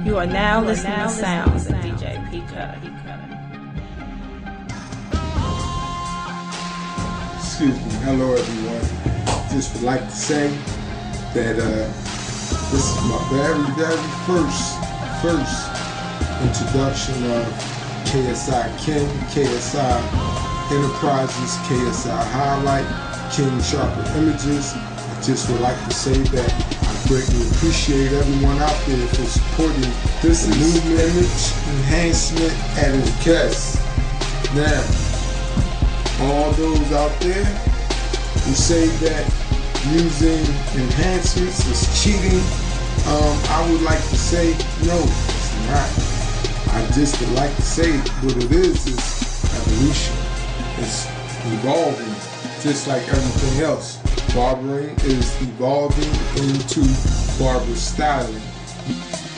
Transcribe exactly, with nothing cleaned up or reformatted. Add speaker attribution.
Speaker 1: You are now listening to sounds of D J P Cutter.
Speaker 2: Excuse me. Hello, everyone. Just would like to say that uh, this is my very, very first, first introduction of K S I King, K S I Enterprises, K S I Highlight, King Sharper Images. I just would like to say that I greatly appreciate everyone out there for supporting this new image enhancement at its best. Now, all those out there who say that using enhancements is cheating, um, I would like to say no, it's not. I just would like to say what it is is evolution. It's evolving, just like everything else. Barbering is evolving into barber styling.